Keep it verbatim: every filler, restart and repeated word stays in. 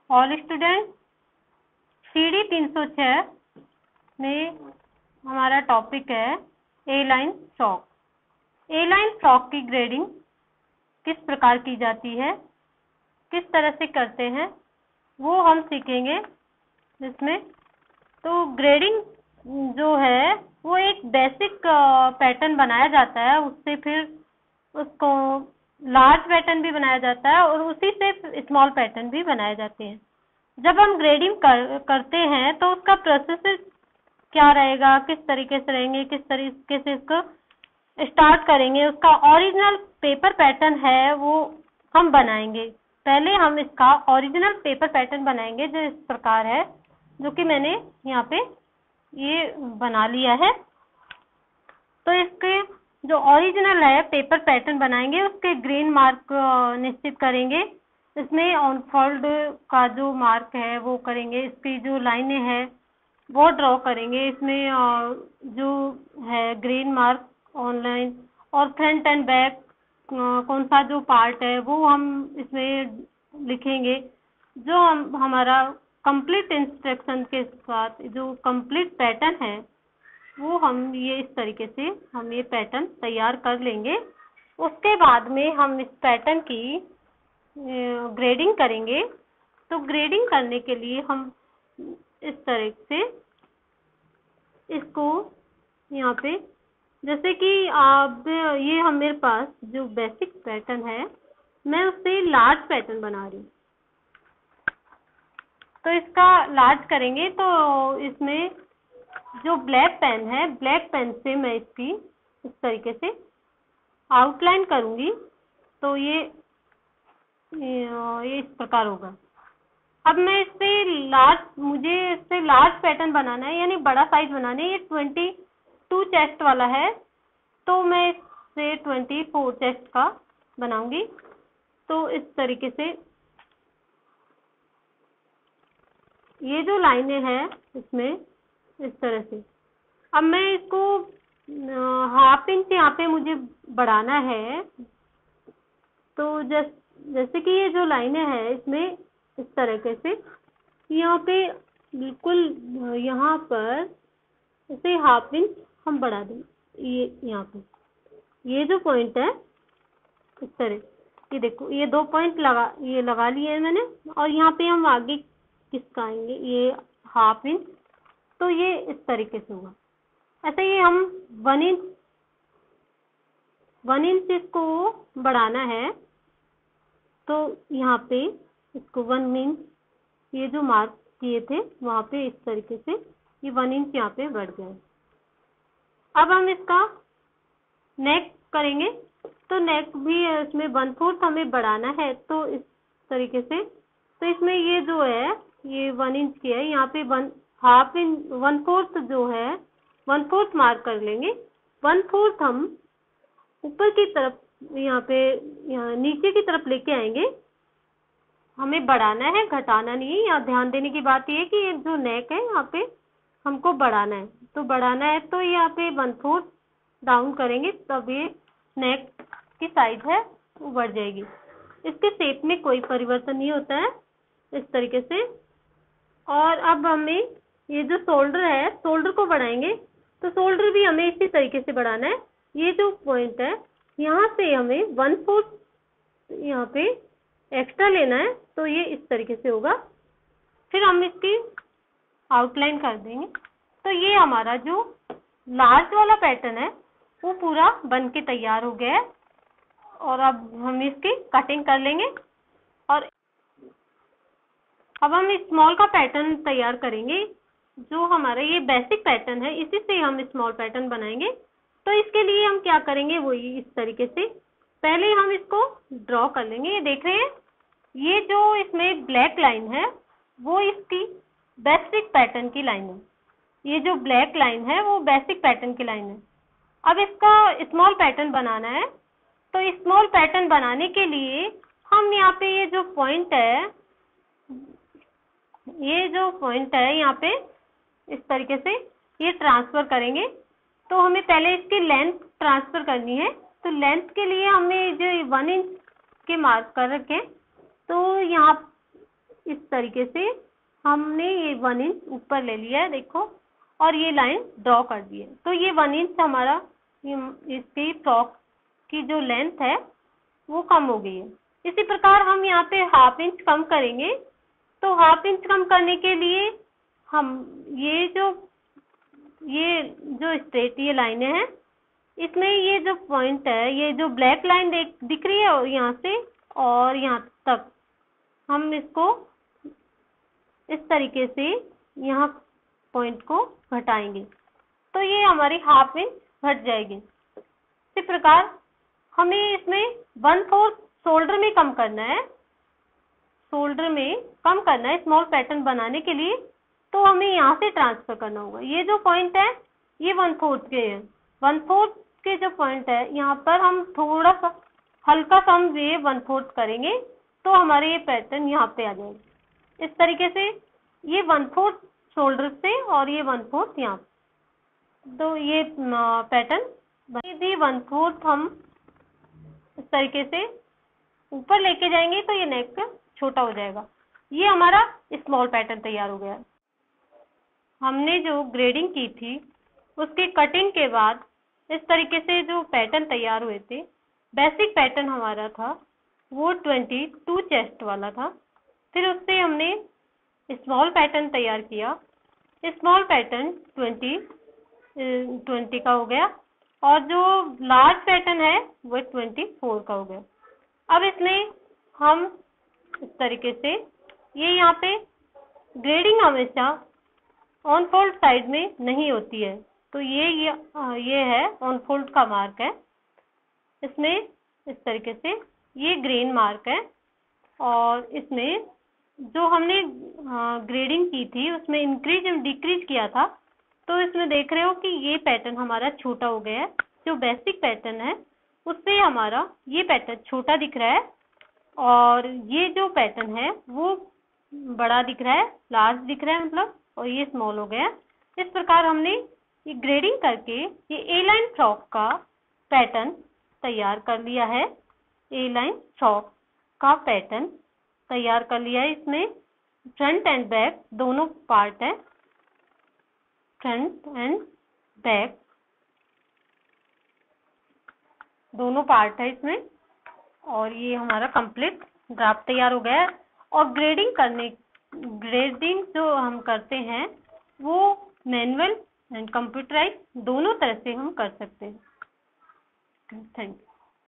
All student, C D तीन सौ छह में हमारा टॉपिक है A line frock. A line frock की ग्रेडिंग किस प्रकार की जाती है, किस तरह से करते हैं, वो हम सीखेंगे इसमें। तो ग्रेडिंग जो है वो एक बेसिक पैटर्न बनाया जाता है, उससे फिर उसको लार्ज पैटर्न भी बनाया जाता है और उसी से स्मॉल पैटर्न भी बनाए जाते हैं। जब हम ग्रेडिंग कर, करते हैं तो उसका प्रोसेस क्या रहेगा, किस तरीके से रहेंगे, किस तरीके से इसको स्टार्ट करेंगे, उसका ओरिजिनल पेपर पैटर्न है वो हम बनाएंगे। पहले हम इसका ओरिजिनल पेपर पैटर्न बनाएंगे जो इस प्रकार है, जो कि मैंने यहाँ पे ये बना लिया है। तो इसके जो ओरिजिनल है पेपर पैटर्न बनाएंगे, उसके ग्रीन मार्क निश्चित करेंगे। इसमें ऑनफोल्ड का जो मार्क है वो करेंगे, इसकी जो लाइनें हैं वो ड्रॉ करेंगे। इसमें जो है ग्रीन मार्क ऑनलाइन और फ्रंट एंड बैक कौन सा जो पार्ट है वो हम इसमें लिखेंगे। जो हम हमारा कंप्लीट इंस्ट्रक्शन के साथ जो कंप्लीट पैटर्न है वो हम ये इस तरीके से हम ये पैटर्न तैयार कर लेंगे। उसके बाद में हम इस पैटर्न की ग्रेडिंग करेंगे। तो ग्रेडिंग करने के लिए हम इस तरह से इसको यहाँ पे, जैसे कि आप ये हम मेरे पास जो बेसिक पैटर्न है मैं उससे लार्ज पैटर्न बना रही हूँ। तो इसका लार्ज करेंगे तो इसमें जो ब्लैक पेन है, ब्लैक पेन से मैं इसकी इस तरीके से आउटलाइन करूंगी। तो ये ये इस प्रकार होगा। अब मैं इससे लार्ज, मुझे इससे लार्ज पैटर्न बनाना है, यानी बड़ा साइज बनाना है। ये ट्वेंटी टू चेस्ट वाला है तो मैं इससे ट्वेंटी फोर चेस्ट का बनाऊंगी। तो इस तरीके से ये जो लाइनें हैं इसमें इस तरह से। अब मैं इसको हाफ इंच यहाँ पे मुझे बढ़ाना है। तो जैस, जैसे कि ये जो लाइनें हैं इसमें इस तरीके से यहाँ पे बिल्कुल यहाँ पर इसे हाफ इंच हम बढ़ा दें। ये यहाँ पे ये जो पॉइंट है इस तरह, ये देखो ये दो पॉइंट लगा ये लगा लिए हैं मैंने। और यहाँ पे हम आगे किसका आएंगे, ये हाफ इंच। तो ये इस तरीके से होगा। ऐसे ही हम वन इंच वन इंच इसको बढ़ाना है। तो यहाँ पे इसको वन इंच, ये जो मार्क किए थे वहाँ पे इस तरीके से ये वन इंच यहाँ पे बढ़ गया। अब हम इसका नेक करेंगे। तो नेक भी इसमें वन फोर्थ हमें बढ़ाना है। तो इस तरीके से, तो इसमें ये जो है ये वन इंच की है, यहाँ पे one half inch one fourth जो है वन फोर्थ मार्क कर लेंगे। वन फोर्थ हम ऊपर की तरफ यहाँ पे यहाँ नीचे की तरफ लेके आएंगे। हमें बढ़ाना है, घटाना नहीं है। यहाँ ध्यान देने की बात ये है कि ये जो नेक है यहाँ पे हमको बढ़ाना है। तो बढ़ाना है तो यहाँ पे वन फोर्थ डाउन करेंगे, तब ये नेक की साइज है वो बढ़ जाएगी। इसके शेप में कोई परिवर्तन नहीं होता है इस तरीके से। और अब हमें ये जो शोल्डर है, शोल्डर को बढ़ाएंगे। तो शोल्डर भी हमें इसी तरीके से बढ़ाना है। ये जो पॉइंट है यहाँ से हमें वन फोर्थ यहाँ पे एक्स्ट्रा लेना है। तो ये इस तरीके से होगा। फिर हम इसकी आउटलाइन कर देंगे। तो ये हमारा जो लार्ज वाला पैटर्न है वो पूरा बन के तैयार हो गया है। और अब हम इसकी कटिंग कर लेंगे। और अब हम स्मॉल का पैटर्न तैयार करेंगे। जो हमारा ये बेसिक पैटर्न है इसी से हम स्मॉल पैटर्न बनाएंगे। तो इसके लिए हम क्या करेंगे, वो इस तरीके से पहले हम इसको ड्रॉ कर लेंगे। ये देख रहे हैं, ये जो इसमें ब्लैक लाइन है वो इसकी बेसिक पैटर्न की लाइन है। ये जो ब्लैक लाइन है वो बेसिक पैटर्न की लाइन है। अब इसका स्मॉल पैटर्न बनाना है। तो स्मॉल पैटर्न बनाने के लिए हम यहाँ पे ये जो पॉइंट है ये जो पॉइंट है यहाँ पे इस तरीके से ये ट्रांसफर करेंगे। तो हमें पहले इसकी लेंथ ट्रांसफर करनी है। तो लेंथ के लिए हमें जो वन इंच के मार्क कर रखे, तो यहाँ इस तरीके से हमने ये वन इंच ऊपर ले लिया है, देखो, और ये लाइन ड्रॉ कर दी है। तो ये वन इंच हमारा इसकी फ्रॉक की जो लेंथ है वो कम हो गई है। इसी प्रकार हम यहाँ पे हाफ इंच कम करेंगे। तो हाफ इंच कम करने के लिए हम ये जो ये जो स्ट्रेट ये लाइनें हैं, इसमें ये जो पॉइंट है, ये जो ब्लैक लाइन देख दिख रही है यहाँ से और यहाँ तक, हम इसको इस तरीके से यहाँ पॉइंट को घटाएंगे तो ये हमारी हाफ इंच घट जाएगी। इसी प्रकार हमें इसमें वन फोर्थ शोल्डर में कम करना है, शोल्डर में कम करना है स्मॉल पैटर्न बनाने के लिए। तो हमें यहाँ से ट्रांसफर करना होगा। ये जो पॉइंट है ये वन फोर्थ के है, वन फोर्थ के जो पॉइंट है यहाँ पर हम थोड़ा सा हल्का सा हम ये वन फोर्थ करेंगे तो हमारे ये पैटर्न यहाँ पे आ जाएगा। इस तरीके से ये वन फोर्थ शोल्डर से और ये वन फोर्थ यहाँ, तो ये पैटर्न भी वन फोर्थ हम इस तरीके से ऊपर लेके जाएंगे तो ये नेक छोटा हो जाएगा। ये हमारा स्मॉल पैटर्न तैयार हो गया। हमने जो ग्रेडिंग की थी उसके कटिंग के बाद इस तरीके से जो पैटर्न तैयार हुए थे, बेसिक पैटर्न हमारा था वो ट्वेंटी टू चेस्ट वाला था। फिर उससे हमने स्मॉल पैटर्न तैयार किया। स्मॉल पैटर्न ट्वेंटी ट्वेंटी का हो गया और जो लार्ज पैटर्न है वो ट्वेंटी फोर का हो गया। अब इसमें हम इस तरीके से ये यहाँ पे ग्रेडिंग हमेशा ऑन फोल्ड साइड में नहीं होती है, तो ये ये, ये है ऑन फोल्ड का मार्क है। इसमें इस तरीके से ये ग्रेन मार्क है और इसमें जो हमने ग्रेडिंग की थी उसमें इंक्रीज एंड डिक्रीज किया था, तो इसमें देख रहे हो कि ये पैटर्न हमारा छोटा हो गया है। जो बेसिक पैटर्न है उससे हमारा ये पैटर्न छोटा दिख रहा है और ये जो पैटर्न है वो बड़ा दिख रहा है, लार्ज दिख रहा है मतलब, और ये स्मॉल हो गया। इस प्रकार हमने ये ग्रेडिंग करके ये ए लाइन फ्रॉक का पैटर्न तैयार कर लिया है। ए लाइन फ्रॉक का पैटर्न तैयार कर लिया है। इसमें फ्रंट एंड बैक दोनों पार्ट है, फ्रंट एंड बैक दोनों पार्ट है इसमें। और ये हमारा कंप्लीट ड्राफ्ट तैयार हो गया है। और ग्रेडिंग करने ग्रेडिंग जो हम करते हैं वो मैनुअल एंड कंप्यूटराइज दोनों तरह से हम कर सकते हैं। Thank you.